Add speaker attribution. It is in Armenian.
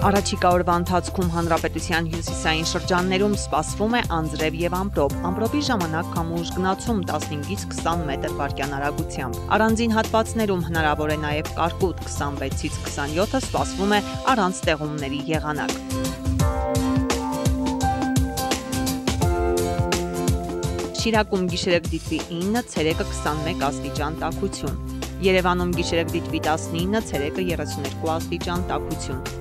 Speaker 1: Առաջիկա օրվա ընթացքում հանրապետության հյուսիսային շրջաններում սպասվում է անձրև և ամպրոպ։ Ամպրոպի ժամանակ քամուշ գնացում 15-ից 20 մետր վարկյան արագությամբ։ Առանձին հատվածներում հնարավոր է նաև կարկուտ 26-ից 27-ը սպասվում է առանց տեղումների եղանակ։ Շիրակում գիշերը կդիտվի 9, ցերեկը 21 աստիճան տաքություն։ Երևանում գիշերը կդիտվի 19, ցերեկը 32 աստիճան տաքություն։